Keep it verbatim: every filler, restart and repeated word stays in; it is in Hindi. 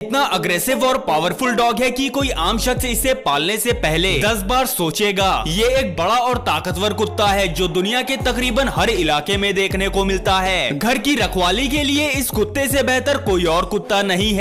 इतना अग्रेसिव और पावरफुल डॉग है कि कोई आम शख्स इसे पालने से पहले दस बार सोचेगा। ये एक बड़ा और ताकतवर कुत्ता है जो दुनिया के तकरीबन हर इलाके में देखने को मिलता है। घर की रखवाली के लिए इस कुत्ते से बेहतर कोई और कुत्ता नहीं है।